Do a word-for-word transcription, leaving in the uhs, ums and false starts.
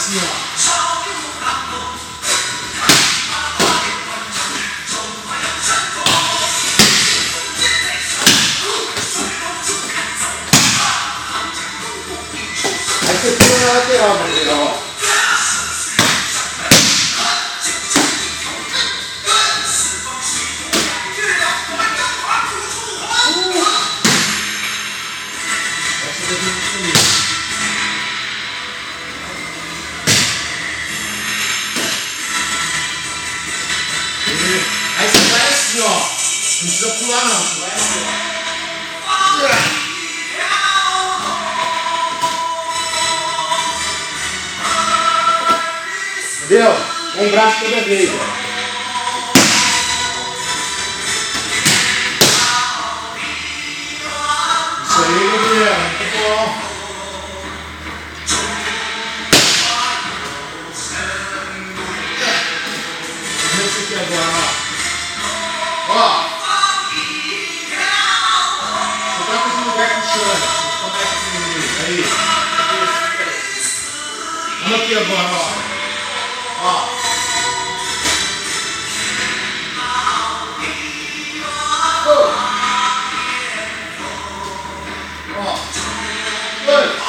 assim, ó. Aí você pula na lateral, Madeira, ó. Aí você vai assim, ó. Não precisa pular não, você vai assim, ó. Entendeu? Um braço toda vez, ó. Isso aí, Gabriel, muito bom. Vamos ver isso aqui agora, ó. Ó. Você tá com esse lugar que chama. Você começa aqui no meio. Aí. Vamos aqui agora, ó. Ó. Oh. Ó. Dois.